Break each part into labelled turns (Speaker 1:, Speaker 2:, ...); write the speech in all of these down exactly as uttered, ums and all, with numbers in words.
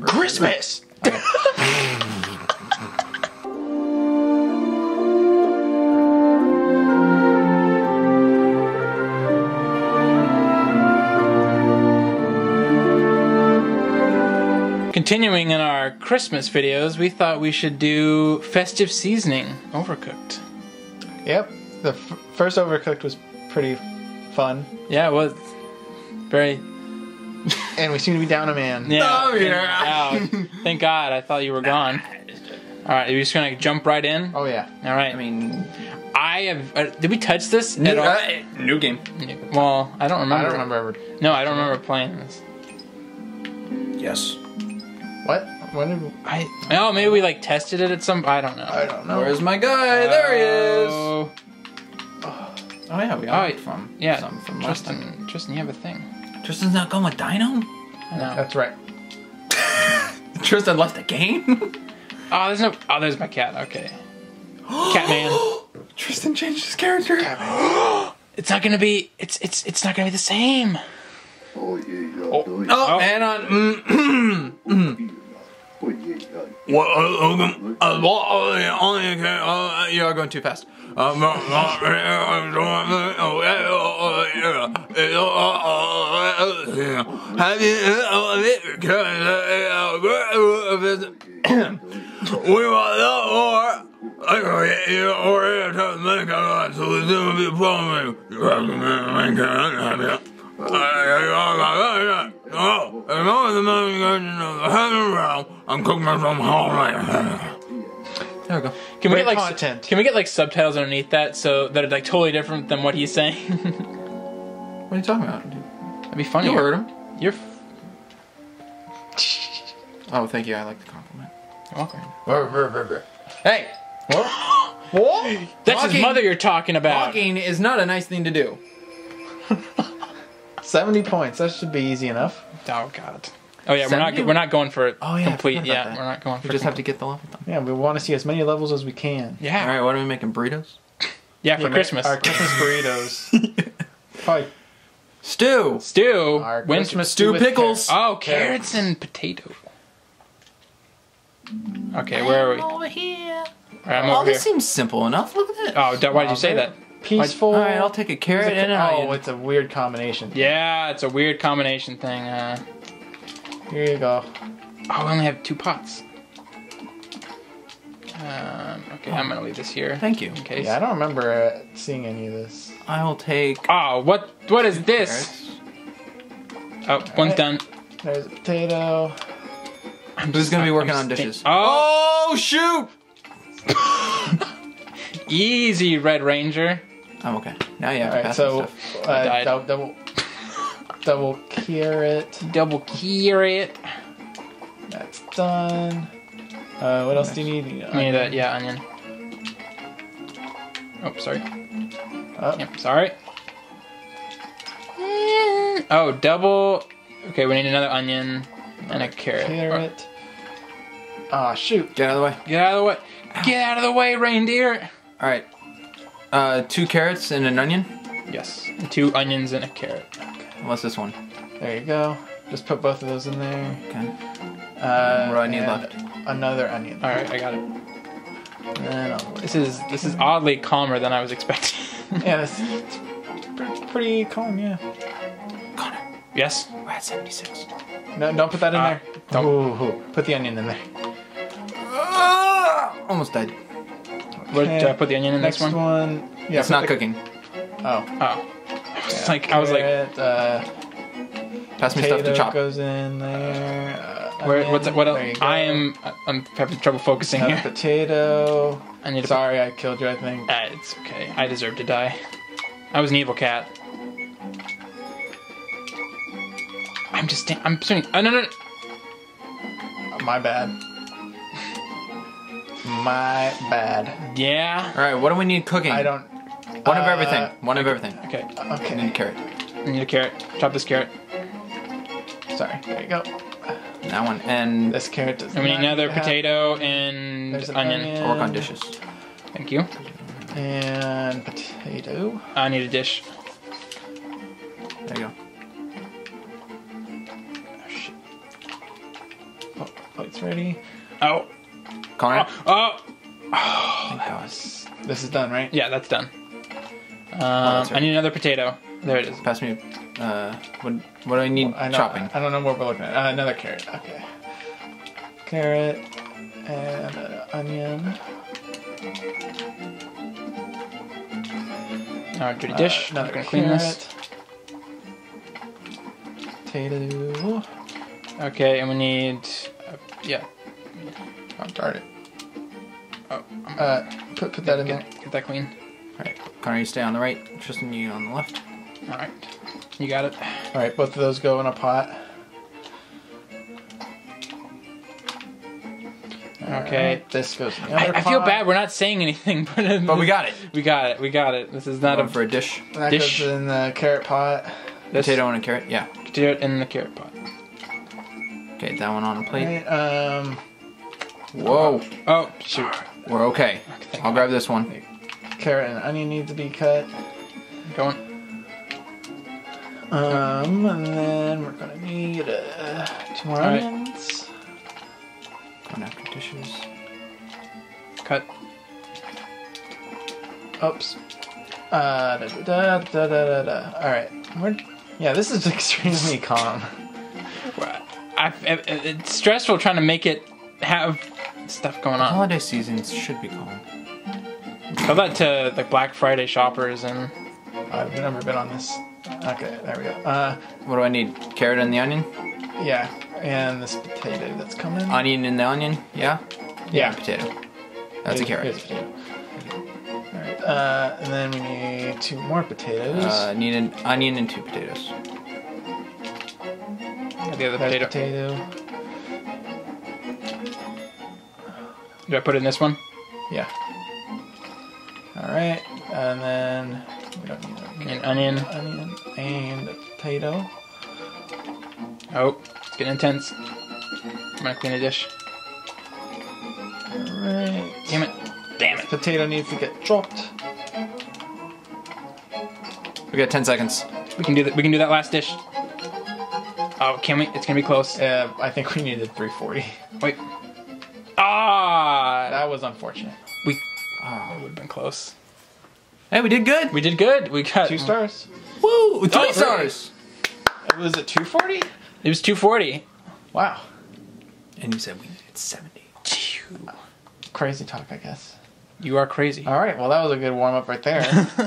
Speaker 1: December.
Speaker 2: Christmas!
Speaker 1: Okay.
Speaker 3: Continuing in our Christmas videos, we thought we should do Festive Seasoning, Overcooked.
Speaker 2: Yep, the f first Overcooked was pretty fun.
Speaker 3: Yeah, it was very...
Speaker 2: And we seem to be down a man.
Speaker 3: Yeah.
Speaker 1: Oh, yeah.
Speaker 3: Wow. Thank God, I thought you were gone. Alright, are you just gonna jump right in?
Speaker 2: Oh yeah.
Speaker 3: Alright.
Speaker 1: I mean...
Speaker 3: I have... Uh, did we touch this
Speaker 1: New,
Speaker 3: at all?
Speaker 1: uh, new game.
Speaker 3: Well, I don't remember.
Speaker 2: I don't remember ever.
Speaker 3: No, I don't remember playing this.
Speaker 1: Yes.
Speaker 2: What? When did we...
Speaker 3: I... Oh, maybe we like tested it at some... I don't know.
Speaker 2: I don't know.
Speaker 1: Where's my guy? There he is.
Speaker 3: Oh,
Speaker 1: Oh yeah, we got
Speaker 3: Oh,
Speaker 1: it from
Speaker 3: yeah.
Speaker 1: some from last time.
Speaker 3: Tristan, Tristan, you have a thing.
Speaker 1: Tristan's not going with Dino?
Speaker 3: I know.
Speaker 2: That's right.
Speaker 1: Tristan left the game?
Speaker 3: Oh, there's no... Oh, there's my cat. Okay. Catman.
Speaker 1: Tristan changed his character.
Speaker 3: It's not gonna be... It's it's it's not gonna be the same.
Speaker 1: Oh, oh, and on. Mm, mm. What? Uh, uh, uh, you are going too fast. We want that more. I go get you or to make a lot, so there's gonna be a problem. You have to make it. Oh, and all the money going around. I'm cooking myself all night. There we go.
Speaker 3: Can we
Speaker 2: Great
Speaker 3: get like
Speaker 2: content.
Speaker 3: Can we get like subtitles underneath that so that it's like totally different than what he's saying?
Speaker 1: What are you talking about, dude?
Speaker 3: That'd be funny.
Speaker 1: You heard him.
Speaker 3: You're.
Speaker 1: Oh, thank you. I like the compliment.
Speaker 3: Welcome.
Speaker 1: Hey,
Speaker 2: What? What?
Speaker 3: That's
Speaker 1: Walking-
Speaker 3: his mother you're talking about.
Speaker 1: walking is not a nice thing to do.
Speaker 2: seventy points. That should be easy enough.
Speaker 3: Oh God. Oh yeah, we're not
Speaker 1: seventy?
Speaker 3: we're not going for it
Speaker 1: Oh, yeah, I
Speaker 3: complete.
Speaker 1: forgot about
Speaker 3: Yeah,
Speaker 1: that.
Speaker 3: we're not going for.
Speaker 1: We just have to
Speaker 3: complete.
Speaker 1: get the level done.
Speaker 2: Yeah, we want to see as many levels as we can.
Speaker 3: Yeah.
Speaker 1: All right, what are we making? Burritos?
Speaker 3: Yeah, for
Speaker 2: Yeah,
Speaker 3: Christmas.
Speaker 2: Our Christmas burritos. Probably
Speaker 1: Stew.
Speaker 3: Stew.
Speaker 2: our
Speaker 3: Winter-
Speaker 2: Christmas
Speaker 1: stew
Speaker 2: with
Speaker 1: pickles.
Speaker 2: carrots.
Speaker 3: Oh, carrots and potato. Okay, where are we?
Speaker 1: Over here.
Speaker 3: All right, I'm
Speaker 1: Oh,
Speaker 3: over here.
Speaker 1: this seems simple enough. Look at it.
Speaker 3: Oh, d- why did you say that?
Speaker 2: Peaceful.
Speaker 1: All right, I'll take a carrot and an
Speaker 2: Oh,
Speaker 1: onion.
Speaker 2: it's a weird combination.
Speaker 3: Yeah, it's a weird combination thing. Uh,
Speaker 2: Here you go.
Speaker 3: oh, we only have two pots. Um, okay, I'm gonna leave this here.
Speaker 1: Thank you.
Speaker 3: In case.
Speaker 2: Yeah, I don't remember uh, seeing any of this.
Speaker 1: I'll take
Speaker 3: Oh, what? What is this?
Speaker 1: carrots.
Speaker 3: Oh, one's done.
Speaker 2: There's a potato.
Speaker 3: I'm
Speaker 1: Who's gonna be
Speaker 3: I'm
Speaker 1: working on
Speaker 3: stink-
Speaker 1: dishes?
Speaker 3: Oh,
Speaker 1: Oh, shoot!
Speaker 3: easy, Red Ranger.
Speaker 1: I'm okay. Now you have
Speaker 2: All
Speaker 1: to
Speaker 2: right,
Speaker 1: pass
Speaker 2: so
Speaker 1: me stuff.
Speaker 2: uh,
Speaker 3: died.
Speaker 2: dou- double, double carrot.
Speaker 3: Double carrot.
Speaker 2: That's done. Uh, what else do you need?
Speaker 3: I need that. Yeah, onion. Oh, sorry.
Speaker 2: Oh,
Speaker 3: Yep, sorry. Oh, double. Okay, we need another onion and a carrot.
Speaker 2: carrot. Ah, shoot.
Speaker 1: Get out of the way.
Speaker 3: Get out of the way. Get out of the way, reindeer.
Speaker 1: All right. Uh, two carrots and an onion.
Speaker 3: Yes. And two onions and a carrot.
Speaker 1: What's this one?
Speaker 2: There you go. Just put both of those in there.
Speaker 1: Okay.
Speaker 2: Uh,
Speaker 1: What do I need
Speaker 2: and
Speaker 1: left?
Speaker 2: Another onion.
Speaker 3: All right, I got it.
Speaker 2: And then I'll-
Speaker 3: This is this is oddly calmer than I was expecting.
Speaker 2: yeah, that's it's pretty, pretty calm. Yeah.
Speaker 1: Connor,
Speaker 3: Yes.
Speaker 1: we're at seventy-six.
Speaker 2: No, don't put that in
Speaker 3: Uh,
Speaker 2: there.
Speaker 3: don't.
Speaker 2: Ooh, ooh. Put the onion in there.
Speaker 1: Ah! Almost died.
Speaker 3: What,
Speaker 2: Okay.
Speaker 3: did I put the onion in
Speaker 2: Next
Speaker 3: this one?
Speaker 2: one. Yeah,
Speaker 1: it's
Speaker 2: put
Speaker 1: not
Speaker 2: the-
Speaker 1: cooking.
Speaker 2: Oh.
Speaker 3: Oh. It's
Speaker 2: Yeah,
Speaker 3: like I was like,
Speaker 2: carrot, uh,
Speaker 1: Pass me stuff to
Speaker 2: potato
Speaker 1: chop.
Speaker 2: goes in there. Uh,
Speaker 3: where?
Speaker 2: onion,
Speaker 3: What's what else?
Speaker 2: there you go.
Speaker 3: I am. I'm having trouble focusing
Speaker 2: Another
Speaker 3: here.
Speaker 2: potato.
Speaker 3: I need to.
Speaker 2: Sorry, I killed you. I think.
Speaker 3: Ah, it's okay. I deserve to die. I was an evil cat. I'm just. sta- I'm doing. Oh no no. no.
Speaker 2: My bad. My bad.
Speaker 3: Yeah.
Speaker 1: All right, what do we need cooking?
Speaker 2: I don't.
Speaker 1: One of
Speaker 2: uh,
Speaker 1: everything. One of everything.
Speaker 3: Okay.
Speaker 1: I need
Speaker 2: Okay.
Speaker 1: a carrot.
Speaker 3: I need a carrot. Chop this carrot.
Speaker 2: Sorry. There you go.
Speaker 1: That one. And
Speaker 2: This carrot does.
Speaker 3: And we need
Speaker 2: not
Speaker 3: another
Speaker 2: have-
Speaker 3: potato and
Speaker 2: There's an
Speaker 3: onion.
Speaker 2: onion.
Speaker 1: I'll work on dishes.
Speaker 3: Thank you.
Speaker 2: And potato.
Speaker 3: I need a dish.
Speaker 1: There you go.
Speaker 2: Oh, shit. Oh, Plate's ready.
Speaker 3: Oh.
Speaker 1: Connor?
Speaker 3: Oh. Oh. Oh, that was...
Speaker 2: This is done, right?
Speaker 3: Yeah, that's done. Um,
Speaker 1: right.
Speaker 3: I need another potato. There it is.
Speaker 1: Pass me. Uh, what, what do I need?
Speaker 2: Well, I know,
Speaker 1: chopping.
Speaker 2: I don't know what we're looking at. Uh, another carrot. Okay. Carrot and an onion.
Speaker 3: Now, dirty dish.
Speaker 2: Uh, another
Speaker 3: I'm gonna clean this.
Speaker 2: Potato.
Speaker 3: Okay, and we need. Uh, yeah.
Speaker 2: Oh, darn it.
Speaker 3: Oh,
Speaker 2: Uh, put put that in there.
Speaker 3: get, get that clean.
Speaker 1: Alright, Connor, you stay on the right. Tristan, you on the left.
Speaker 3: All right, you got it.
Speaker 2: All right, both of those go in a pot.
Speaker 3: Okay.
Speaker 2: Right, this goes in the
Speaker 3: I,
Speaker 2: other
Speaker 3: I feel
Speaker 2: pot.
Speaker 3: bad. We're not saying anything, but
Speaker 1: But we got it.
Speaker 3: We got it. We got it. This is not
Speaker 1: Going
Speaker 3: a
Speaker 1: for a dish.
Speaker 2: That
Speaker 3: dish.
Speaker 2: goes in the carrot pot.
Speaker 3: this,
Speaker 1: Potato and a carrot. Yeah.
Speaker 3: potato in the carrot pot.
Speaker 1: Okay, that one on a plate.
Speaker 2: Right, um,
Speaker 1: Whoa.
Speaker 3: Oh shoot!
Speaker 1: We're okay.
Speaker 3: thank
Speaker 1: I'll grab this one.
Speaker 2: carrot and onion need to be cut.
Speaker 3: Going.
Speaker 2: Um, and then we're gonna need uh, two more
Speaker 3: All right.
Speaker 2: onions.
Speaker 1: Going after dishes.
Speaker 3: Cut.
Speaker 2: Oops. Uh, da, da, da, da, da, da. All right. We're, yeah, this is extremely calm.
Speaker 3: I, I, it's stressful trying to make it have stuff going on.
Speaker 1: Holiday seasons should be calm.
Speaker 3: Tell that to like Black Friday shoppers and.
Speaker 2: I've never been on this. Okay, there we go. Uh,
Speaker 1: What do I need? Carrot and the onion?
Speaker 2: yeah, and this potato that's coming.
Speaker 1: Onion and the onion? Yeah?
Speaker 2: Yeah.
Speaker 1: Potato. That's a
Speaker 2: Here's-
Speaker 1: carrot.
Speaker 2: here's a potato. All right. Uh, and then we need two more potatoes.
Speaker 1: Uh, need an onion and two potatoes.
Speaker 3: The other
Speaker 2: There's
Speaker 3: potato.
Speaker 2: potato.
Speaker 3: Do I put it in this one?
Speaker 2: Yeah. All right, and then we don't need a
Speaker 3: An onion.
Speaker 2: onion and a potato.
Speaker 3: Oh, it's getting intense. I'm gonna clean a dish.
Speaker 2: All right.
Speaker 3: Damn it! Damn it!
Speaker 2: Potato needs to get chopped.
Speaker 1: We got ten seconds.
Speaker 3: We can do that. We can do that last dish. Oh, can we? It's gonna be close.
Speaker 2: Uh, I think we needed three forty.
Speaker 3: Wait. Ah!
Speaker 2: That was unfortunate.
Speaker 3: We. Oh, it would have been close.
Speaker 1: Hey, we did good.
Speaker 3: We did good. We got
Speaker 2: Two stars.
Speaker 1: Woo! Three
Speaker 3: Oh,
Speaker 1: stars.
Speaker 2: Was it two forty?
Speaker 3: It was two forty.
Speaker 2: Wow.
Speaker 1: And you said we needed seventy.
Speaker 2: Crazy talk, I guess.
Speaker 3: You are crazy.
Speaker 2: All right. Well, that was a good warm up right there.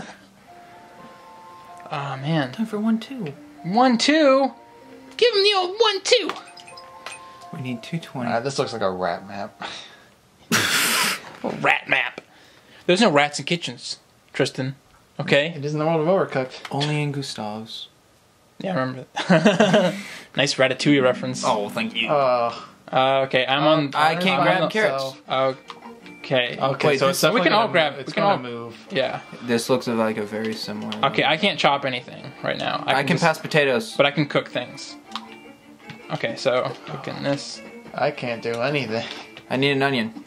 Speaker 3: Oh man.
Speaker 1: Time for one, two.
Speaker 3: One two. Give him the old one two.
Speaker 1: We need two twenty.
Speaker 2: Uh, this looks like a rat map.
Speaker 3: Rat map. There's no rats in kitchens, Tristan. Okay.
Speaker 2: It is in the world of Overcooked.
Speaker 1: Only in Gustav's.
Speaker 3: Yeah, I remember that. Nice Ratatouille reference.
Speaker 1: Oh, thank you.
Speaker 2: Oh.
Speaker 3: Uh, okay, I'm on.
Speaker 1: I can't
Speaker 3: I'm
Speaker 1: grab
Speaker 3: on the-
Speaker 1: carrots.
Speaker 2: So,
Speaker 3: Okay.
Speaker 2: okay,
Speaker 1: Wait,
Speaker 2: so
Speaker 1: this-
Speaker 2: it's
Speaker 3: we can
Speaker 2: definitely
Speaker 3: all
Speaker 2: gonna
Speaker 3: grab-
Speaker 2: move. It's
Speaker 3: we can
Speaker 2: gonna
Speaker 3: all-
Speaker 2: move.
Speaker 3: Yeah.
Speaker 1: This looks like a very similar.
Speaker 3: Okay, I can't chop anything right now.
Speaker 1: I can
Speaker 3: just-
Speaker 1: pass potatoes.
Speaker 3: But I can cook things. Okay, so cooking this.
Speaker 2: I can't do anything.
Speaker 1: I need an onion.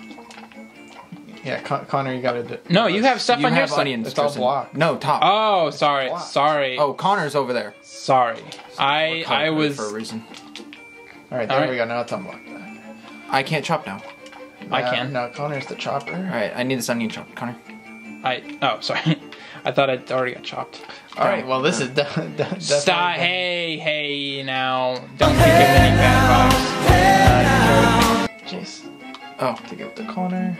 Speaker 2: Yeah, Con- Connor, you gotta do.
Speaker 3: No, you have stuff
Speaker 1: You
Speaker 3: on your
Speaker 1: have
Speaker 3: side.
Speaker 1: onions.
Speaker 2: It's all
Speaker 1: Tristan.
Speaker 2: blocked.
Speaker 1: No, top.
Speaker 3: Oh, sorry,
Speaker 2: blocked.
Speaker 3: sorry.
Speaker 1: Oh, Connor's over there.
Speaker 3: Sorry. I
Speaker 1: We're
Speaker 3: I
Speaker 1: covered
Speaker 3: was.
Speaker 1: for a reason.
Speaker 2: All right, there
Speaker 3: All right.
Speaker 2: we go. Now it's unblocked.
Speaker 1: I can't chop now.
Speaker 3: I
Speaker 2: Uh,
Speaker 3: can.
Speaker 2: No, Connor's the chopper.
Speaker 1: All right, I need this onion chopped, Connor.
Speaker 3: I oh sorry. I thought I'd already got chopped.
Speaker 2: All right. Well, this is de- de- definitely.
Speaker 3: Stop! Hey, hey! Now, don't think of any bad vibes.
Speaker 2: Jeez.
Speaker 1: Oh,
Speaker 2: Take out the Connor.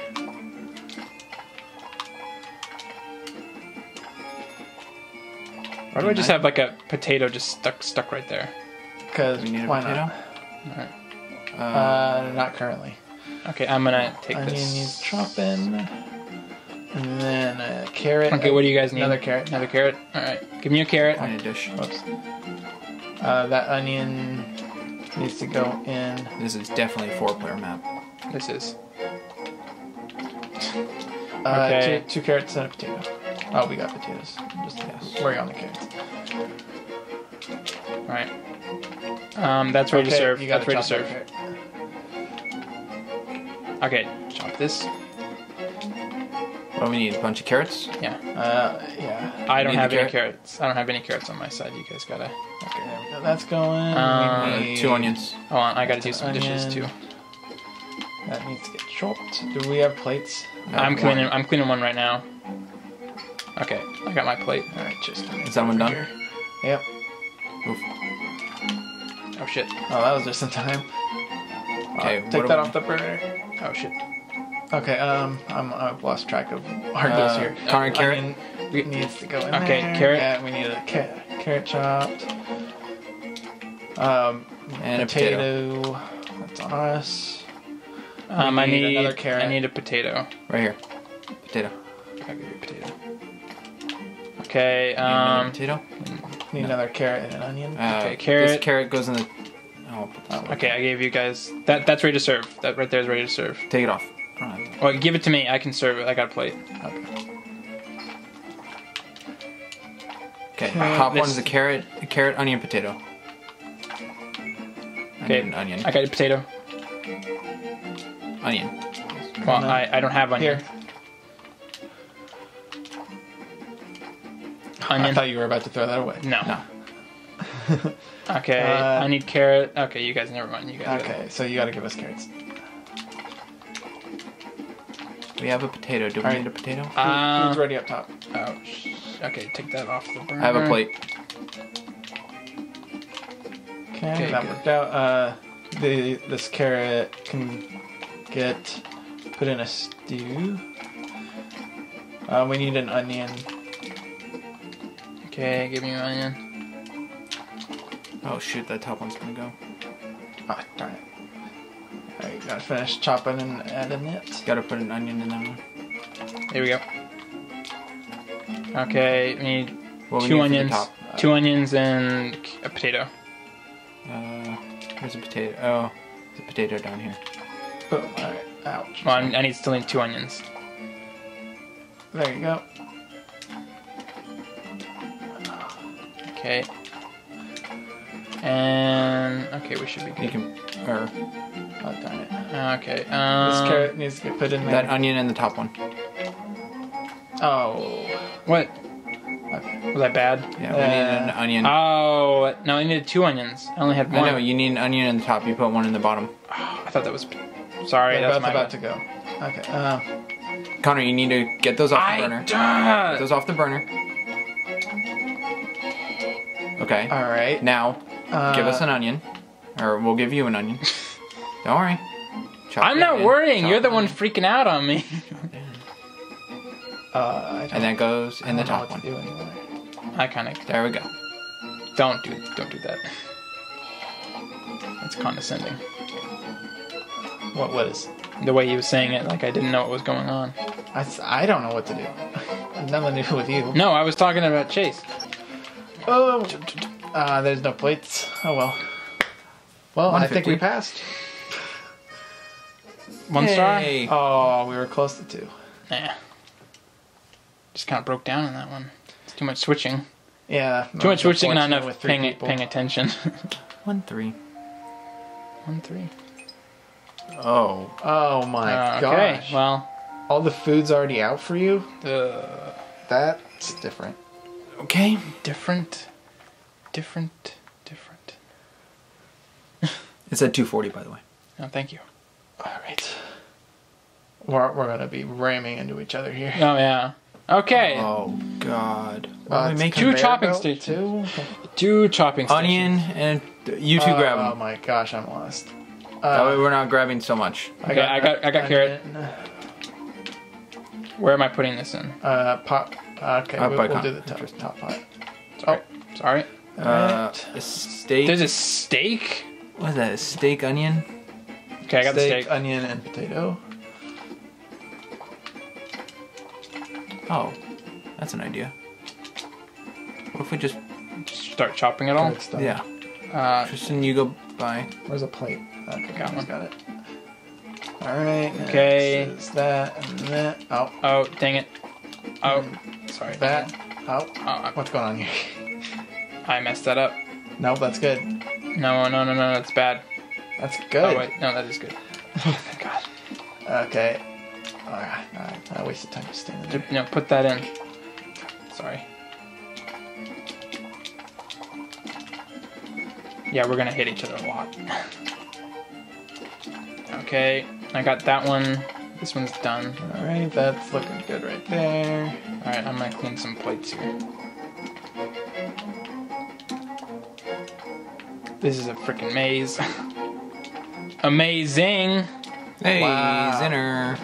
Speaker 3: Why do I just have like a potato just stuck stuck right there?
Speaker 2: Because
Speaker 1: we need a
Speaker 2: why
Speaker 1: potato.
Speaker 3: Alright.
Speaker 1: Uh,
Speaker 2: not? Uh, not currently.
Speaker 3: Okay, I'm gonna take
Speaker 2: Onion
Speaker 3: this.
Speaker 2: needs chopping. And then a carrot.
Speaker 3: Okay, what do you guys need?
Speaker 2: Another carrot.
Speaker 3: Another carrot. All right, give me a carrot.
Speaker 1: I need a dish.
Speaker 2: Whoops. Uh, that onion needs to go in.
Speaker 1: This is definitely a four-player map.
Speaker 3: This is.
Speaker 2: Uh,
Speaker 3: Okay.
Speaker 2: two, two carrots and a potato. Oh, we got potatoes. Just
Speaker 1: Yes.
Speaker 2: worry on the carrots.
Speaker 3: All right. Um, that's ready to
Speaker 2: Okay,
Speaker 3: serve.
Speaker 2: you gotta
Speaker 3: That's ready to
Speaker 2: chop that
Speaker 3: serve.
Speaker 2: carrot.
Speaker 3: Okay, chop this.
Speaker 1: What do we need? A bunch of carrots?
Speaker 3: Yeah.
Speaker 2: Uh, yeah.
Speaker 3: I don't
Speaker 1: Need the
Speaker 3: have any
Speaker 1: carrot?
Speaker 3: carrots. I don't have any carrots on my side. You guys gotta.
Speaker 2: Okay, there we go. That's going.
Speaker 3: Um,
Speaker 2: We need-
Speaker 1: Two onions.
Speaker 3: Hold on, I gotta do
Speaker 2: That's
Speaker 3: some
Speaker 2: an
Speaker 3: dishes
Speaker 2: onion.
Speaker 3: too.
Speaker 2: That needs to get chopped. Do we have plates?
Speaker 3: I'm
Speaker 1: one.
Speaker 3: cleaning. I'm cleaning one right now. Okay, I got my plate.
Speaker 2: All right, just.
Speaker 1: Is that one done?
Speaker 2: Here. Yep.
Speaker 1: Oof.
Speaker 3: Oh shit.
Speaker 2: Oh, that was just in time.
Speaker 1: Okay,
Speaker 2: Uh,
Speaker 1: what
Speaker 2: take
Speaker 1: do
Speaker 2: that
Speaker 1: we-
Speaker 2: off the burner.
Speaker 3: Oh shit.
Speaker 2: Okay. Um, I'm I've lost track of our goals
Speaker 1: Uh,
Speaker 2: here.
Speaker 1: Connor, carrot?
Speaker 2: Onion
Speaker 3: We-
Speaker 2: needs to go in
Speaker 3: Okay,
Speaker 2: there.
Speaker 3: carrot.
Speaker 2: Yeah, we need a ca- carrot chopped. Um,
Speaker 1: And a potato.
Speaker 2: potato. That's on us.
Speaker 3: Um,
Speaker 2: We
Speaker 3: I
Speaker 2: need
Speaker 3: need.
Speaker 2: another carrot.
Speaker 3: I need a potato.
Speaker 1: Right here. Potato.
Speaker 3: I'll give you a potato. Okay.
Speaker 1: Need another
Speaker 3: Um.
Speaker 1: potato?
Speaker 2: Need another carrot and an onion.
Speaker 1: Uh,
Speaker 3: Okay, carrot.
Speaker 1: This carrot goes in the... Oh, I'll put this away.
Speaker 3: Okay, I gave you guys that. That's ready to serve. That right there is ready to serve.
Speaker 1: Take it off. I don't have
Speaker 3: Well, give it to me. I can serve it. I got a plate.
Speaker 2: Okay.
Speaker 1: Okay,
Speaker 2: Okay,
Speaker 1: top
Speaker 3: this-
Speaker 1: one is a carrot, a carrot, onion, potato.
Speaker 3: Okay,
Speaker 1: Onion, onion,
Speaker 3: I got a potato.
Speaker 1: onion.
Speaker 3: Well,
Speaker 2: No.
Speaker 3: I, I don't have onion.
Speaker 2: Here.
Speaker 3: Onion.
Speaker 2: I thought you were about to throw that away.
Speaker 3: No.
Speaker 1: No.
Speaker 3: Okay,
Speaker 2: Uh,
Speaker 3: I need carrot. Okay, you guys never mind. You guys.
Speaker 2: Okay, so you got to give us carrots.
Speaker 1: We have a potato. Do we
Speaker 2: Alright.
Speaker 1: need a potato?
Speaker 3: Got it. Uh,
Speaker 2: Food's ready up top.
Speaker 3: oh, sh- okay, take that off the burner.
Speaker 1: I have a plate.
Speaker 2: Okay,
Speaker 3: Okay,
Speaker 2: that
Speaker 3: good.
Speaker 2: worked out. Uh, the this carrot can get put in a stew. Uh, we need an onion.
Speaker 3: Okay, give me an onion.
Speaker 1: Oh shoot, that top one's gonna go.
Speaker 2: Oh, darn it. Alright, gotta finish chopping and adding it.
Speaker 1: Gotta put an onion in that one.
Speaker 3: There we go. Okay, we need
Speaker 1: What we
Speaker 3: two
Speaker 1: need for the
Speaker 3: onions.
Speaker 1: top?
Speaker 3: Two onions and a potato.
Speaker 1: Uh, where's a potato? Oh, there's a potato down here.
Speaker 2: Boom. Alright, ouch.
Speaker 3: Well, I I need still need two onions.
Speaker 2: There you go.
Speaker 3: Okay. And okay, we should be
Speaker 1: You
Speaker 3: good.
Speaker 1: can, or
Speaker 2: Oh, darn it.
Speaker 3: Okay. Um,
Speaker 2: This carrot needs to get put in there.
Speaker 1: that onion and the top one.
Speaker 2: Oh.
Speaker 3: What?
Speaker 2: Okay.
Speaker 3: Was that bad?
Speaker 1: Yeah, we need an
Speaker 2: Uh,
Speaker 1: onion.
Speaker 3: Oh no! I needed two onions. I only had
Speaker 1: I
Speaker 3: one.
Speaker 1: know, you need an onion in the top. You put one in the bottom.
Speaker 3: I thought that was. Sorry,
Speaker 2: They're
Speaker 3: that's
Speaker 2: both
Speaker 3: my
Speaker 2: about
Speaker 3: bad.
Speaker 2: to go. Okay. Uh,
Speaker 1: Connor, you need to get those off
Speaker 3: I
Speaker 1: the burner. Get
Speaker 3: duh.
Speaker 1: those off the burner. Okay.
Speaker 2: Alright.
Speaker 1: Now,
Speaker 2: Uh,
Speaker 1: give us an onion. Or we'll give you an onion. Don't worry. Chop
Speaker 3: I'm
Speaker 1: it
Speaker 3: not
Speaker 1: in.
Speaker 3: worrying.
Speaker 1: Chop
Speaker 3: You're the
Speaker 1: it
Speaker 3: one
Speaker 1: in.
Speaker 3: freaking out on me.
Speaker 2: Uh, I don't,
Speaker 1: And that goes
Speaker 2: I
Speaker 1: in the
Speaker 2: don't know
Speaker 1: top
Speaker 2: what to
Speaker 1: one.
Speaker 2: do anymore.
Speaker 3: I kind of
Speaker 1: There we go.
Speaker 3: don't do don't do that. That's condescending.
Speaker 2: What? What is?
Speaker 3: The way he was saying it, like I didn't know what was going on.
Speaker 2: I, s- I don't know what to do. Nothing to do with you.
Speaker 3: No, I was talking about Chase.
Speaker 2: Oh. Uh, there's no plates. Oh well. Well, I think we
Speaker 1: one fifty.
Speaker 2: passed.
Speaker 3: One star.
Speaker 1: Hey.
Speaker 2: Oh, we were close to two.
Speaker 3: Nah. Just kind of broke down on that one. It's too much switching.
Speaker 2: Yeah.
Speaker 3: Too much switching, not
Speaker 2: unfortunate
Speaker 3: enough
Speaker 2: with three
Speaker 3: paying
Speaker 2: people.
Speaker 3: paying attention.
Speaker 1: One, three.
Speaker 3: One three.
Speaker 1: Oh.
Speaker 2: Oh my
Speaker 3: Uh,
Speaker 2: gosh.
Speaker 3: okay. Well.
Speaker 2: All the food's already out for you?
Speaker 3: Uh,
Speaker 2: That's different.
Speaker 1: Okay.
Speaker 3: different. Different. Different.
Speaker 1: It's at two forty, by the way.
Speaker 3: Oh, thank you.
Speaker 2: Alright. We're, we're gonna be ramming into each other here.
Speaker 3: Oh yeah. Okay.
Speaker 1: Oh, God. What
Speaker 2: Uh,
Speaker 1: are we
Speaker 2: it's
Speaker 1: making?
Speaker 3: Two
Speaker 2: conveyor
Speaker 3: chopping
Speaker 2: belt,
Speaker 3: stations.
Speaker 2: too?
Speaker 3: Two chopping stations.
Speaker 1: Onion and you two
Speaker 2: oh,
Speaker 1: grab
Speaker 2: Oh
Speaker 1: them.
Speaker 2: my gosh, I'm lost.
Speaker 1: That way
Speaker 2: Uh,
Speaker 1: we're not grabbing so much.
Speaker 3: Okay, I got- I got carrot.
Speaker 2: onion.
Speaker 3: Where am I putting this in?
Speaker 2: Uh, pot. Okay,
Speaker 1: Uh,
Speaker 2: we'll,
Speaker 1: by
Speaker 2: we'll
Speaker 1: con-
Speaker 2: do the top, top pot.
Speaker 3: Sorry. Sorry.
Speaker 1: Uh,
Speaker 2: Alright.
Speaker 1: a steak.
Speaker 3: There's a steak.
Speaker 1: What is that? A steak onion?
Speaker 3: Okay, I got
Speaker 2: steak,
Speaker 3: the steak.
Speaker 2: onion, and potato.
Speaker 1: Oh, that's an idea. What if we just...
Speaker 3: Start chopping it all.
Speaker 2: Good stuff.
Speaker 1: Yeah.
Speaker 3: Uh,
Speaker 1: Tristan, you go by.
Speaker 2: Where's a plate? Okay,
Speaker 3: Got one.
Speaker 2: Got it. Alright.
Speaker 3: Okay.
Speaker 2: Is that and that. Oh,
Speaker 3: oh, dang it. Oh, sorry.
Speaker 2: that. Oh,
Speaker 3: Oh,
Speaker 2: what's going on here?
Speaker 3: I messed that up.
Speaker 2: No, that's good.
Speaker 3: No, no, no, no, that's bad.
Speaker 2: That's good.
Speaker 3: Oh wait, no, that is good. Thank God.
Speaker 2: Okay. Alright, alright. I wasted time just standing there.
Speaker 3: No, put that in. Sorry. Yeah, we're gonna hit each other a lot. Okay, I got that one. This one's done.
Speaker 2: Alright, that's looking good right there.
Speaker 3: Alright, I'm gonna clean some plates here. This is a freaking maze. Amazing!
Speaker 1: Hey,
Speaker 2: Wow.
Speaker 1: Zinner.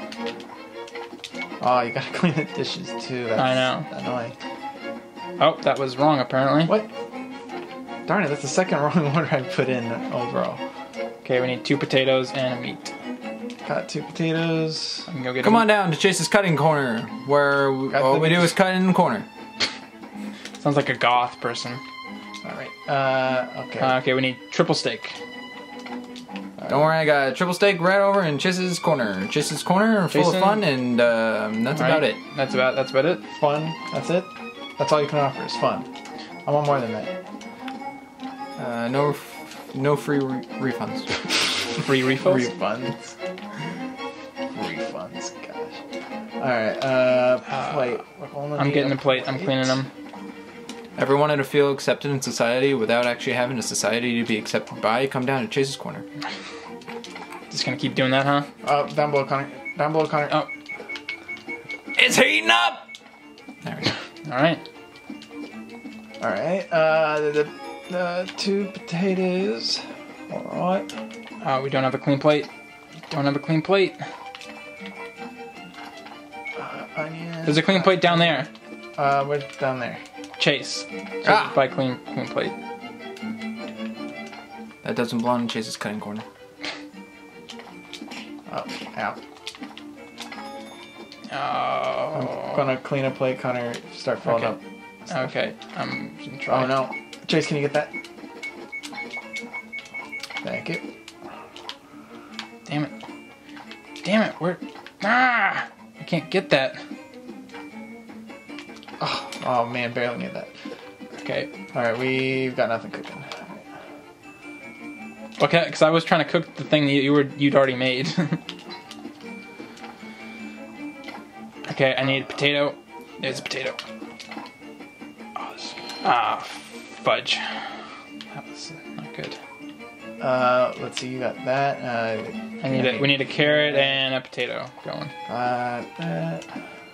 Speaker 2: Oh, you gotta clean the dishes too. That's
Speaker 3: I know.
Speaker 2: Annoying.
Speaker 3: Oh, that was wrong apparently.
Speaker 2: What? Darn it, that's the second wrong order I put in overall.
Speaker 3: Okay, we need two potatoes and a meat.
Speaker 2: Got two potatoes.
Speaker 3: I can go get
Speaker 1: Come
Speaker 3: a
Speaker 1: on down to Chase's cutting corner, where we, all we do is cut in the corner.
Speaker 3: Sounds like a goth person.
Speaker 2: Alright, uh, okay.
Speaker 3: Uh, okay, we need triple steak.
Speaker 1: Don't worry, I got a triple steak right over in Chase's corner. Chase's corner, full
Speaker 3: Jason?
Speaker 1: of fun, and uh, that's
Speaker 3: All
Speaker 1: about
Speaker 3: right.
Speaker 1: it.
Speaker 3: That's about that's about it.
Speaker 2: Fun, that's it? That's all you can offer is fun. I want more than that.
Speaker 1: Uh, no, no free re refunds.
Speaker 3: Free refills.
Speaker 2: Refunds. Refunds, gosh. Alright, uh, plate.
Speaker 3: I'm getting the plate. I'm cleaning them.
Speaker 1: Ever wanted to feel accepted in society without actually having a society to be accepted by? Come down to Chase's corner.
Speaker 3: Just gonna keep doing that, huh?
Speaker 2: Uh, down below, Connor. Down below, Connor.
Speaker 3: Oh,
Speaker 1: It's heating up! There we go.
Speaker 3: all right.
Speaker 2: Alright, uh, the, the, the two potatoes. Alright.
Speaker 3: Uh, we don't have a clean plate. Don't have a clean plate.
Speaker 2: Uh, onion.
Speaker 3: There's a clean plate down there.
Speaker 2: Uh, where's down there?
Speaker 3: Chase. Chase
Speaker 1: Ah.
Speaker 3: by clean clean plate.
Speaker 1: That doesn't belong in Chase's cutting corner.
Speaker 2: Oh, ow.
Speaker 3: Oh.
Speaker 2: I'm gonna clean a plate, Connor. Start filling
Speaker 3: Okay.
Speaker 2: up.
Speaker 3: Okay. I'm gonna try.
Speaker 2: Oh no. Chase, can you get that? Thank you.
Speaker 3: Damn it. Damn it. Where? Ah! I can't get that.
Speaker 2: Oh, oh man, barely made that.
Speaker 3: Okay.
Speaker 2: Alright, we've got nothing cooking.
Speaker 3: Okay, because I was trying to cook the thing that you were you'd already made. Okay, I need a potato. There's a potato. Oh, this- ah, fudge. That was not good.
Speaker 2: Uh, let's see, you got that. Uh,
Speaker 3: I need a, we need a carrot and a potato going.
Speaker 2: Uh, that.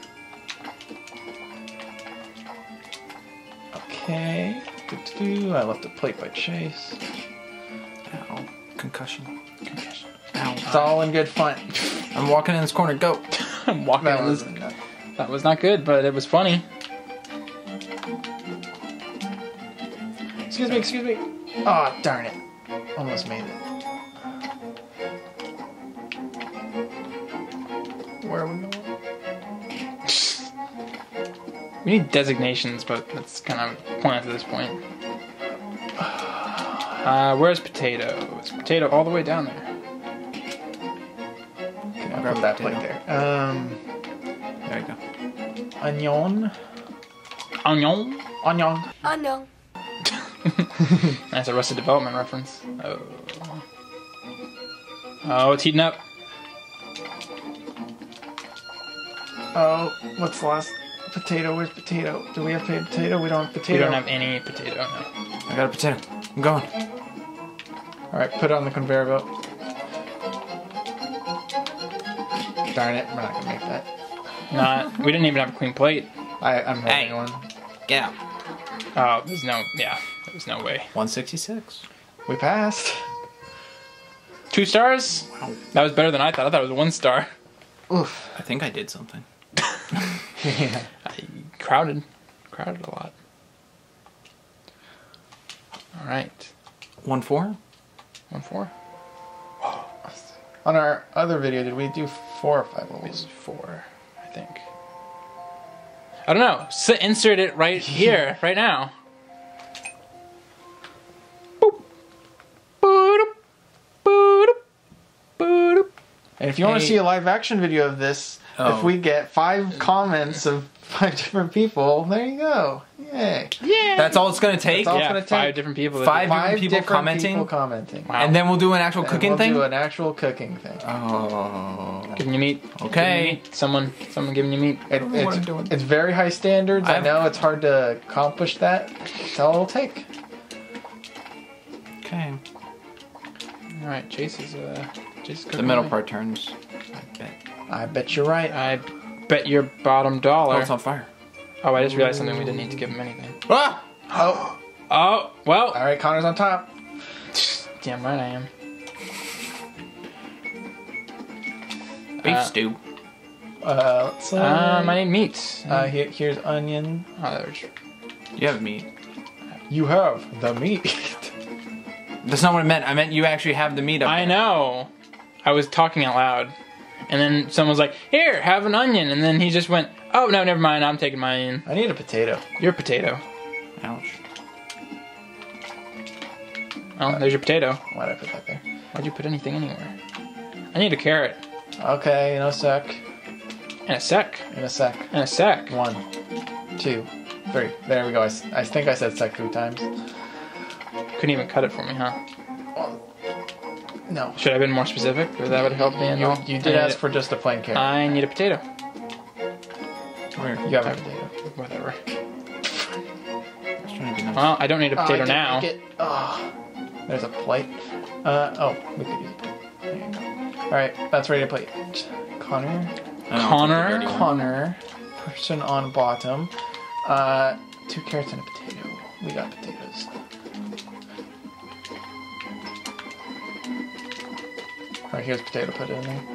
Speaker 2: Okay. Do-do-do. I left a plate by Chase.
Speaker 1: Ow. Concussion.
Speaker 3: Concussion.
Speaker 1: Ow.
Speaker 2: It's all in good fun.
Speaker 1: I'm walking in this corner. Go.
Speaker 3: I'm walking
Speaker 2: That
Speaker 3: in this.
Speaker 2: wasn't good.
Speaker 3: That was not good, but it was funny.
Speaker 2: Excuse me, excuse me. Oh, darn it. Almost made it. Where are we going?
Speaker 3: We need designations, but that's kind of pointless at this point. Uh, where's potato? Is potato all the way down there?
Speaker 2: Okay, I'll grab that plate there. Um,
Speaker 1: There you go.
Speaker 2: onion.
Speaker 3: Onion.
Speaker 2: Onion.
Speaker 4: Onion.
Speaker 3: That's Arrested Development reference. Oh. Oh, it's heating up.
Speaker 2: Oh, what's the last? Potato. Where's potato? Do we have potato? We don't have potato.
Speaker 3: We don't have any potato, no.
Speaker 1: I got a potato. I'm going.
Speaker 2: Alright, put it on the conveyor belt. Darn it, we're not gonna make that.
Speaker 3: Not. We didn't even have a clean plate.
Speaker 2: I, I'm holding
Speaker 1: Hey.
Speaker 2: one.
Speaker 1: Get out.
Speaker 3: Oh, there's no. Yeah, there's no way.
Speaker 1: one sixty-six.
Speaker 2: We passed.
Speaker 3: Two stars?
Speaker 1: Wow.
Speaker 3: That was better than I thought. I thought it was one star.
Speaker 2: Oof.
Speaker 1: I think I did something.
Speaker 2: Yeah.
Speaker 3: I crowded. Crowded a lot. Alright.
Speaker 1: one four?
Speaker 3: One four?
Speaker 2: On our other video, did we do four or five
Speaker 3: It was
Speaker 2: levels?
Speaker 3: four, I think. I don't know. S insert it right here, right now. Boop. Boop. Boop. Boop.
Speaker 2: And if you want to
Speaker 3: Hey.
Speaker 2: see a live action video of this,
Speaker 1: Oh.
Speaker 2: If we get five comments of five different people, there you go. Yay.
Speaker 3: Yeah.
Speaker 1: That's all it's gonna take.
Speaker 2: That's all
Speaker 3: Yeah,
Speaker 2: it's gonna
Speaker 3: five
Speaker 2: take.
Speaker 3: different people. that
Speaker 1: Five
Speaker 3: do-
Speaker 1: different people commenting?
Speaker 2: people commenting.
Speaker 3: Wow.
Speaker 1: And then we'll do an actual
Speaker 2: And
Speaker 1: cooking
Speaker 2: we'll
Speaker 1: thing.
Speaker 2: do an actual cooking thing.
Speaker 1: Oh.
Speaker 3: Giving you meat.
Speaker 1: Okay.
Speaker 3: Giving you meat. Someone, someone giving you meat.
Speaker 2: It,
Speaker 1: don't know what I'm
Speaker 2: it's,
Speaker 1: doing.
Speaker 2: it's very high standards. I
Speaker 1: I've-
Speaker 2: know it's hard to accomplish that. That's all it'll take.
Speaker 1: Okay.
Speaker 3: All right, Chase is uh, Chase is
Speaker 1: The
Speaker 3: cooking
Speaker 1: middle
Speaker 3: away.
Speaker 1: part turns. I bet.
Speaker 2: I bet you're right.
Speaker 3: I bet your bottom
Speaker 1: Oh,
Speaker 3: dollar.
Speaker 1: it's on fire.
Speaker 3: Oh, I just realized something. We didn't need to give him anything.
Speaker 1: Ah!
Speaker 2: Oh,
Speaker 3: Oh, well.
Speaker 2: all right. Connor's on top.
Speaker 3: Damn right I am.
Speaker 1: Beef
Speaker 3: Uh,
Speaker 1: stew.
Speaker 2: Uh, let's, uh,
Speaker 3: Um, I need meat.
Speaker 2: uh, here, here's onion.
Speaker 3: Oh, there's.
Speaker 1: You have meat.
Speaker 2: You have the meat.
Speaker 1: That's not what I meant. I meant you actually have the meat up
Speaker 3: I
Speaker 1: there.
Speaker 3: know. I was talking out loud, and then someone was like, "Here, have an onion," and then he just went, "Oh no, never mind. I'm taking my onion.
Speaker 2: I need a potato.
Speaker 3: Your potato."
Speaker 1: Ouch.
Speaker 3: Oh, there's your potato.
Speaker 2: Why'd I put that there?
Speaker 3: Why'd you put anything anywhere? I need a carrot.
Speaker 2: Okay, in a sec.
Speaker 3: And a sec.
Speaker 2: In a sec.
Speaker 3: And a sec.
Speaker 2: One, two, three. There we go. I, s- I think I said sec three times.
Speaker 3: Couldn't even cut it for me, huh?
Speaker 2: No.
Speaker 3: Should I have been more specific? Or that would help me at
Speaker 2: You,
Speaker 3: all?
Speaker 2: you
Speaker 3: I
Speaker 2: did
Speaker 3: need
Speaker 2: ask
Speaker 3: a-
Speaker 2: for just a plain carrot.
Speaker 3: I need a potato.
Speaker 1: Where?
Speaker 2: You have a potato.
Speaker 3: Whatever.
Speaker 1: I was trying to be nice.
Speaker 3: Well, I don't need a
Speaker 2: Oh, I
Speaker 3: potato
Speaker 2: didn't
Speaker 3: now.
Speaker 2: make it. Oh, there's a plate. Uh, oh, we could use it. There you go. Alright, that's ready to plate. Connor.
Speaker 1: I don't take the
Speaker 3: Connor?
Speaker 1: dirty one.
Speaker 2: Connor. Person on bottom. Uh, two carrots and a potato. We got potatoes. Alright, here's potato. Put it in there.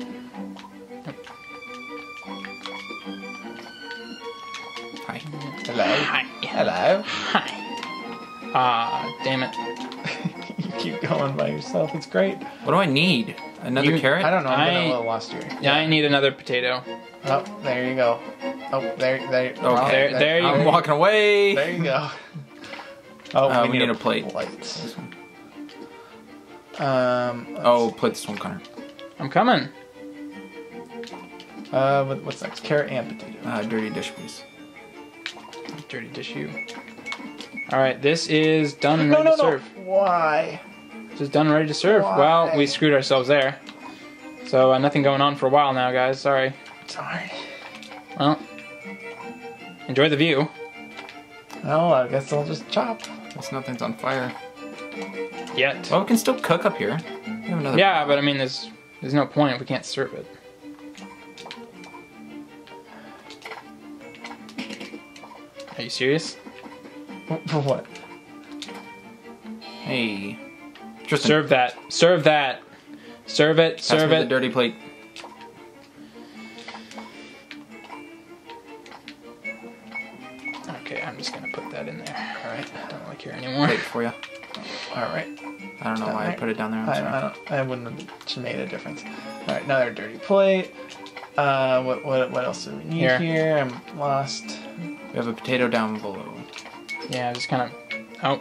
Speaker 1: Hi.
Speaker 2: Hello.
Speaker 3: Hi.
Speaker 2: Hello.
Speaker 3: Hi. Ah, damn it.
Speaker 2: You keep going by yourself. It's great.
Speaker 1: What do I need? Another
Speaker 3: You-
Speaker 1: carrot?
Speaker 2: I don't know. I'm getting
Speaker 3: I-
Speaker 2: a little lost here.
Speaker 3: Yeah, I need another potato.
Speaker 2: Oh, there you go. Oh, there, there.
Speaker 1: Okay.
Speaker 2: oh,
Speaker 3: There- there you
Speaker 1: I'm
Speaker 3: go.
Speaker 1: walking away.
Speaker 2: There you go. Oh,
Speaker 1: Uh, we need a plate.
Speaker 2: plate.
Speaker 1: This one.
Speaker 2: Um. let's-
Speaker 1: Oh, plate this one, Connor.
Speaker 3: I'm coming.
Speaker 2: Uh, what- what's next? Carrot and potato.
Speaker 1: Uh, dirty dish, please.
Speaker 3: Dirty dish you. Alright, this is done and
Speaker 2: No,
Speaker 3: ready
Speaker 2: no,
Speaker 3: to
Speaker 2: no.
Speaker 3: serve.
Speaker 2: Why?
Speaker 3: This is done and ready to serve.
Speaker 2: Why?
Speaker 3: Well, we screwed ourselves there. So, uh, nothing going on for a while now, guys. Sorry.
Speaker 2: Sorry.
Speaker 3: Well, enjoy the view.
Speaker 2: Well, I guess I'll just chop.
Speaker 1: Guess nothing's on fire.
Speaker 3: Yet.
Speaker 1: Well, we can still cook up here. We have another.
Speaker 3: Yeah, but I mean, there's there's no point if we can't serve it. Are you serious?
Speaker 2: For what?
Speaker 1: Hey. Tristan,
Speaker 3: Serve that. Serve that. Serve it.
Speaker 1: pass
Speaker 3: Serve
Speaker 1: me the
Speaker 3: it.
Speaker 1: dirty plate.
Speaker 3: Okay, I'm just gonna put that in there.
Speaker 2: All right.
Speaker 3: Don't really care anymore.
Speaker 1: Plate for you.
Speaker 2: All right.
Speaker 1: I don't know
Speaker 2: Down
Speaker 1: why I
Speaker 2: there.
Speaker 1: put it down there. I'm
Speaker 2: I,
Speaker 1: sorry.
Speaker 2: I don't. I wouldn't have made a difference. All right. Another dirty plate. Uh, what what what else do we need
Speaker 3: Here.
Speaker 2: here? I'm lost.
Speaker 1: We have a potato down below.
Speaker 3: Yeah, just kind of. Oh,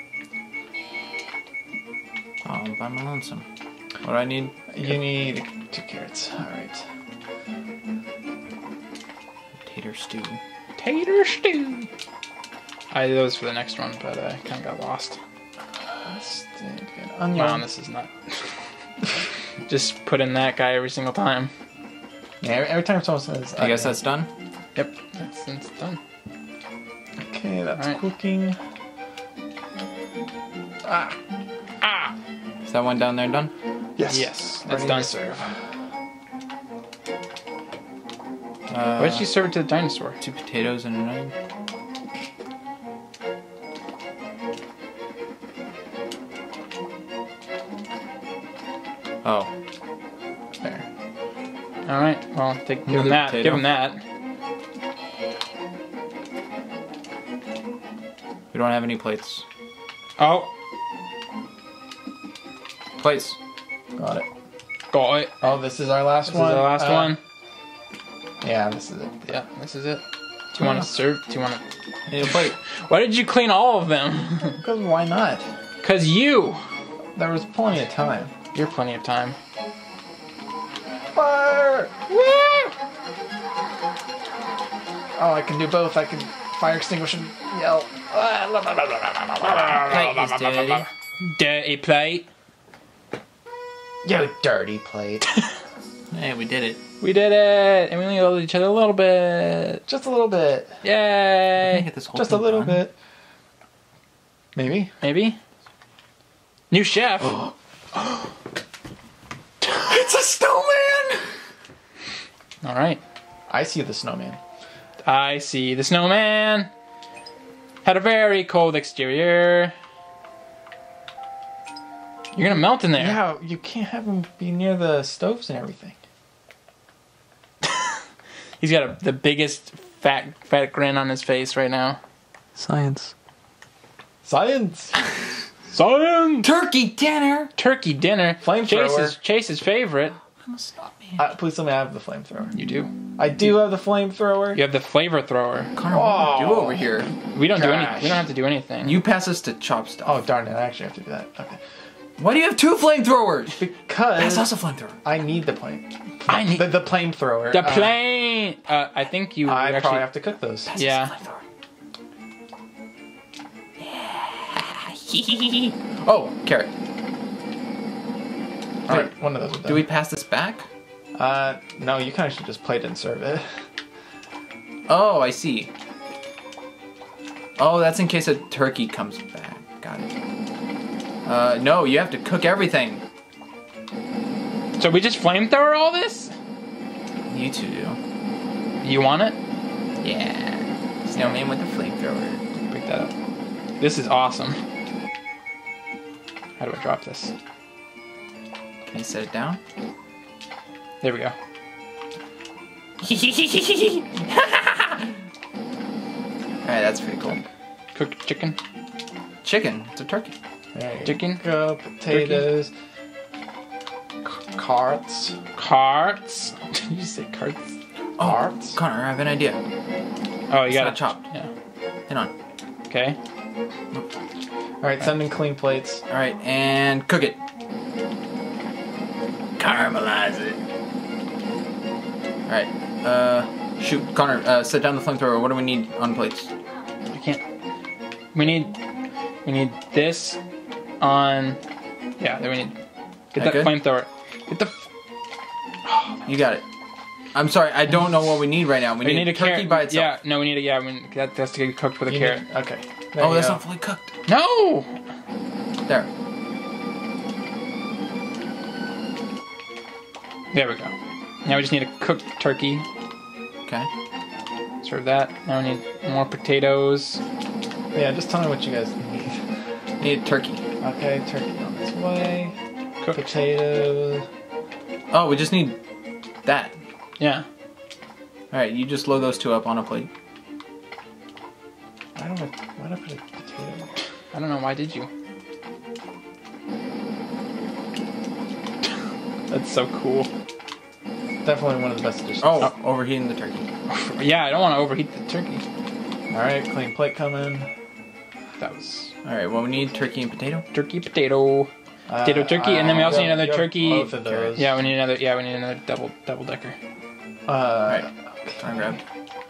Speaker 1: Oh, I'm by my lonesome. What do I need?
Speaker 2: You need two carrots. All right.
Speaker 1: Tater stew.
Speaker 3: tater stew. I did those for the next one, but I kind of got lost.
Speaker 2: Stick an onion.
Speaker 3: Wow, this is not. Just put in that guy every single time.
Speaker 2: Yeah, every, every time someone says.
Speaker 1: I guess
Speaker 2: onion.
Speaker 1: that's done.
Speaker 3: Yep, that's, that's done.
Speaker 2: Okay, that's
Speaker 3: All right.
Speaker 2: cooking. Ah.
Speaker 3: Ah!
Speaker 1: Is that one down there done?
Speaker 2: Yes.
Speaker 3: Yes,
Speaker 2: Ready
Speaker 3: that's
Speaker 2: to
Speaker 3: done.
Speaker 2: serve.
Speaker 1: Uh,
Speaker 3: Why did you serve it to the dinosaur?
Speaker 1: Two potatoes and an onion. Oh.
Speaker 2: There.
Speaker 3: All right, well, take, give him
Speaker 1: Another
Speaker 3: that.
Speaker 1: potato.
Speaker 3: Give him that.
Speaker 1: We don't have any plates.
Speaker 3: Oh,
Speaker 1: Plates.
Speaker 2: Got it.
Speaker 3: got it.
Speaker 2: Oh, this is our last
Speaker 3: This
Speaker 2: one.
Speaker 3: is the last
Speaker 2: Uh,
Speaker 3: one.
Speaker 2: Yeah, this is it.
Speaker 3: Yeah, this is it. Do you want to serve? Do you want to?
Speaker 1: I need a plate.
Speaker 3: Why did you clean all of them?
Speaker 2: Because why not?
Speaker 3: Cause you.
Speaker 2: There was plenty of time.
Speaker 3: You're plenty of time.
Speaker 2: Fire!
Speaker 3: Woo!
Speaker 2: Oh, I can do both. I can fire extinguish and yell.
Speaker 3: Plate is dirty. Dirty plate.
Speaker 2: Yo, dirty plate.
Speaker 1: Hey, we did it.
Speaker 3: We did it, and we only loved each other a little bit.
Speaker 2: Just a little bit.
Speaker 3: Yay!
Speaker 1: Get this whole
Speaker 2: Just a
Speaker 1: thing
Speaker 2: little
Speaker 1: done.
Speaker 2: bit. Maybe.
Speaker 3: Maybe. New chef.
Speaker 2: It's a snowman!
Speaker 3: All right.
Speaker 2: I see the snowman.
Speaker 3: I see the snowman. Had a very cold exterior. You're gonna melt in there.
Speaker 2: Yeah, you can't have him be near the stoves and everything.
Speaker 3: He's got a, the biggest fat fat grin on his face right now.
Speaker 1: Science.
Speaker 2: Science!
Speaker 3: Science!
Speaker 1: Turkey dinner.
Speaker 3: Turkey dinner.
Speaker 2: Flamethrower.
Speaker 3: Chase's, Chase's favorite.
Speaker 1: Stop me.
Speaker 2: Uh, please let me have the flamethrower.
Speaker 3: You do.
Speaker 2: I do have the flamethrower.
Speaker 3: You have the flavor thrower.
Speaker 1: Connor, what do we do
Speaker 2: Oh.
Speaker 1: over here?
Speaker 3: We don't do any.
Speaker 2: Gosh.
Speaker 3: We don't have to do anything.
Speaker 1: You pass us to chop stuff.
Speaker 2: Oh, darn it. I actually have to do that. Okay.
Speaker 1: Why do you have two flamethrowers?
Speaker 2: Because
Speaker 1: Pass us a flamethrower.
Speaker 2: I need the plane.
Speaker 3: I need
Speaker 2: The, the flamethrower.
Speaker 3: the
Speaker 2: Uh,
Speaker 3: plane. Uh, I think you
Speaker 2: I
Speaker 3: actually.
Speaker 2: probably have to cook those.
Speaker 1: Pass
Speaker 3: Yeah.
Speaker 1: us a flamethrower. Oh, carrot.
Speaker 2: All right, one of those are done.
Speaker 1: Do we pass this back?
Speaker 2: Uh, no, you kind of should just plate it and serve it.
Speaker 1: Oh, I see. Oh, that's in case a turkey comes back. Got it. Uh, no, you have to cook everything.
Speaker 3: So we just flamethrower all this?
Speaker 1: You two do.
Speaker 3: You want it?
Speaker 1: Yeah. Snowman with the flamethrower.
Speaker 3: Pick that up. This is awesome. How do I drop this?
Speaker 1: Can you set it down?
Speaker 3: There we go.
Speaker 1: Alright, that's pretty cool.
Speaker 3: Cooked chicken.
Speaker 1: Chicken. It's a turkey.
Speaker 2: There you
Speaker 3: Chicken.
Speaker 2: go. Potatoes. C- carrots.
Speaker 3: Carts. Did you say carts?
Speaker 1: Oh,
Speaker 2: Carrots.
Speaker 1: Connor, I have an idea.
Speaker 3: Oh, you
Speaker 1: It's
Speaker 3: got
Speaker 1: not
Speaker 3: it
Speaker 1: chopped.
Speaker 3: Yeah.
Speaker 1: Hang on.
Speaker 3: Okay.
Speaker 2: All right, send in clean plates.
Speaker 1: Alright, and cook it. Caramelize it. Alright, uh, shoot. Connor, uh, set down the flamethrower. What do we need on plates?
Speaker 3: I can't. We need. We need this on. Yeah, there we need. Get
Speaker 1: That
Speaker 3: that
Speaker 1: good?
Speaker 3: flamethrower. Get the. f-
Speaker 1: You got it. I'm sorry, I don't know what we need right now. We,
Speaker 3: We
Speaker 1: need,
Speaker 3: need a
Speaker 1: turkey
Speaker 3: carrot.
Speaker 1: by itself.
Speaker 3: Yeah, no, we need a. Yeah, we, that has to get cooked with a
Speaker 2: You
Speaker 3: carrot.
Speaker 2: need- okay. There
Speaker 1: Oh,
Speaker 2: you
Speaker 1: that's
Speaker 2: go.
Speaker 1: not fully cooked.
Speaker 3: No.
Speaker 1: There.
Speaker 3: There we go. Now we just need a cooked turkey.
Speaker 1: Okay.
Speaker 3: Serve that. Now we need more potatoes.
Speaker 2: Yeah, just tell me what you guys need.
Speaker 1: Need a turkey.
Speaker 2: Okay, turkey on its way.
Speaker 3: Cooked.
Speaker 2: Potatoes.
Speaker 1: Oh, we just need that.
Speaker 3: Yeah.
Speaker 1: Alright, you just load those two up on a plate.
Speaker 2: Why don't I? Why don't I put a potato?
Speaker 3: I don't know. Why did you? That's so cool.
Speaker 2: Definitely one of the best dishes.
Speaker 1: Oh, overheating the turkey.
Speaker 3: Yeah, I don't want to overheat the turkey.
Speaker 2: All right, clean plate coming.
Speaker 3: That was
Speaker 1: Alright, well, we need turkey and potato.
Speaker 3: turkey, potato, potato,
Speaker 2: Uh,
Speaker 3: turkey, and then we also
Speaker 2: uh,
Speaker 3: need another
Speaker 2: you have
Speaker 3: turkey.
Speaker 2: Both of those.
Speaker 3: Yeah, we need another. Yeah, we need another double double decker.
Speaker 2: Uh,
Speaker 1: Alright, I grab.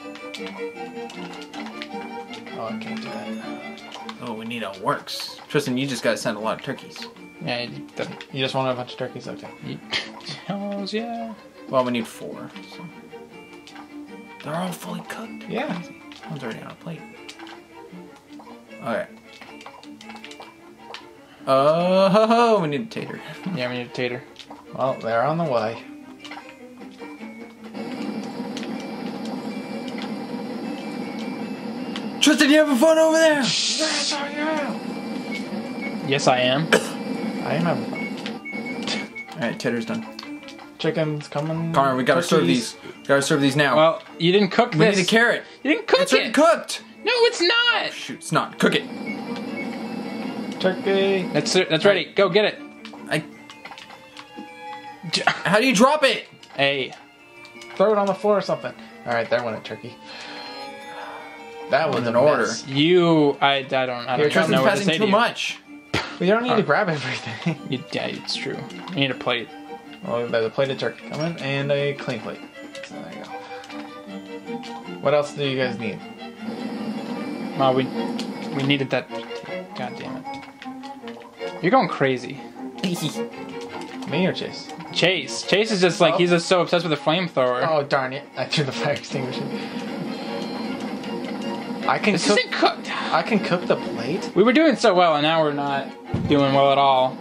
Speaker 2: Oh, I can't do that.
Speaker 1: Oh, we need a works. Tristan, you just gotta send a lot of turkeys.
Speaker 3: Yeah, you, the,
Speaker 2: You just want a bunch of turkeys? Okay.
Speaker 3: you, hells yeah.
Speaker 1: Well, we need four. So. They're all fully cooked.
Speaker 2: Yeah.
Speaker 1: One's already on a plate. Alright. Oh, ho, ho, we need a tater.
Speaker 3: Yeah, we need a tater.
Speaker 2: Well, they're on the way.
Speaker 1: Tristan, you having fun over there?
Speaker 2: Yes, I am.
Speaker 3: Yes, I am.
Speaker 2: I am having fun.
Speaker 1: Alright, tater's done.
Speaker 2: Chicken's coming.
Speaker 1: Connor, we gotta serve
Speaker 2: Turkeys.
Speaker 1: these. We gotta serve these now.
Speaker 3: Well, you didn't cook
Speaker 1: we
Speaker 3: this.
Speaker 1: need a carrot.
Speaker 3: You didn't cook
Speaker 1: It's already
Speaker 3: it.
Speaker 1: cooked.
Speaker 3: No, it's not.
Speaker 1: Shoot, it's not. Cook it.
Speaker 2: Turkey.
Speaker 3: That's it. That's ready. Go get it.
Speaker 1: I. How do you drop it?
Speaker 3: Hey.
Speaker 2: Throw it on the floor or something. All right, there went a turkey. That was
Speaker 1: an
Speaker 2: a
Speaker 1: order.
Speaker 2: mess.
Speaker 3: You, I, I don't, I
Speaker 2: Here,
Speaker 3: don't
Speaker 1: Tristan's
Speaker 3: know what to
Speaker 1: passing
Speaker 3: say
Speaker 1: too
Speaker 3: to you.
Speaker 1: much.
Speaker 2: But you don't need to grab everything.
Speaker 3: You, yeah, it's true. You need a plate.
Speaker 2: Well, there's a plate of turkey coming and a clean plate. So there you go. What else do you guys need?
Speaker 3: Well, we we needed that. God damn it! You're going crazy.
Speaker 2: Me or Chase?
Speaker 3: Chase. Chase is just like oh. he's just so obsessed with the flamethrower.
Speaker 2: Oh darn it! I threw the fire extinguisher. I can
Speaker 3: this
Speaker 2: cook.
Speaker 3: Isn't cooked.
Speaker 2: I can cook the plate.
Speaker 3: We were doing so well, and now we're not doing well at all.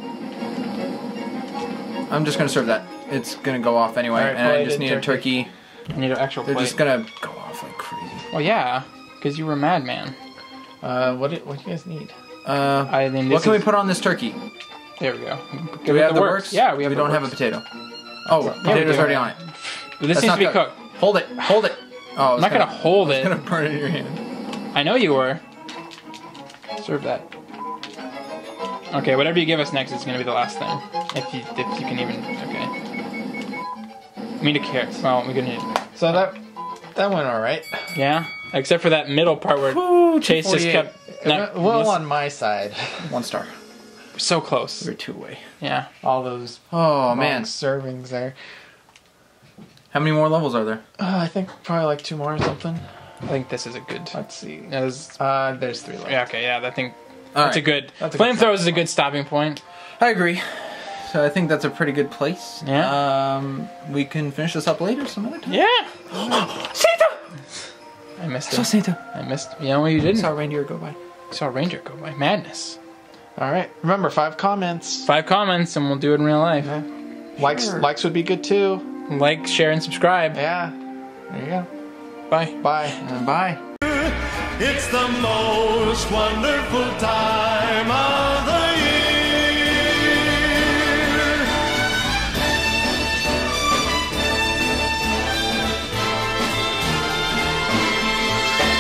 Speaker 1: I'm just gonna serve that. It's gonna go off anyway, right, and I just need turkey. a turkey.
Speaker 3: I need an actual
Speaker 1: They're
Speaker 3: plate.
Speaker 1: just gonna go off like crazy.
Speaker 3: Well, yeah, because you were madman.
Speaker 2: Uh, what do, what do you guys need?
Speaker 1: Uh,
Speaker 3: I mean,
Speaker 1: what can
Speaker 3: is...
Speaker 1: we put on this turkey?
Speaker 3: There we go.
Speaker 1: Do we have the works? works?
Speaker 3: Yeah, we have.
Speaker 1: We
Speaker 3: the
Speaker 1: don't
Speaker 3: works.
Speaker 1: have a potato. Oh,
Speaker 3: yeah,
Speaker 1: potato's already on it.
Speaker 3: But this
Speaker 1: That's
Speaker 3: needs to be
Speaker 1: cooked.
Speaker 3: cooked.
Speaker 1: Hold it. Hold it. Oh,
Speaker 3: I'm not gonna, gonna hold it.
Speaker 1: It's gonna burn it in your hand.
Speaker 3: I know you were. Serve that. Okay, whatever you give us next is gonna be the last thing. If you if you can even. Okay. I mean, a carrot. Well, we're gonna need.
Speaker 2: So that that went all right.
Speaker 3: Yeah, except for that middle part where Ooh, Chase just kept.
Speaker 2: Not, well, on my side.
Speaker 1: One star.
Speaker 3: So close.
Speaker 1: We're two away.
Speaker 3: Yeah.
Speaker 2: All those.
Speaker 1: Oh man.
Speaker 2: Servings there.
Speaker 3: How many more levels are there?
Speaker 2: Uh, I think probably like two more or something.
Speaker 3: I think this is a good.
Speaker 2: Let's see.
Speaker 3: There's,
Speaker 2: uh, there's three left.
Speaker 3: Yeah. Okay. Yeah. I think
Speaker 1: All
Speaker 3: that's
Speaker 1: right.
Speaker 3: a good.
Speaker 2: That's a
Speaker 3: Flamethrowers is a good stopping point.
Speaker 1: I agree. So I think that's a pretty good place.
Speaker 3: Yeah.
Speaker 1: Um, we can finish this up later some other time.
Speaker 3: Yeah.
Speaker 1: Santa!
Speaker 3: I missed
Speaker 1: I saw
Speaker 3: it.
Speaker 1: Santa.
Speaker 3: I missed. You know what you didn't?
Speaker 1: I saw a reindeer go by.
Speaker 3: I saw a ranger go by. Madness.
Speaker 2: All right. Remember, five comments.
Speaker 3: Five comments, and we'll do it in real life.
Speaker 2: Yeah. Likes,
Speaker 1: Sure.
Speaker 2: likes would be good too.
Speaker 3: Like, share, and subscribe.
Speaker 2: Yeah. There you go.
Speaker 3: Bye.
Speaker 2: Bye.
Speaker 1: Uh, bye.
Speaker 4: It's the most wonderful time of the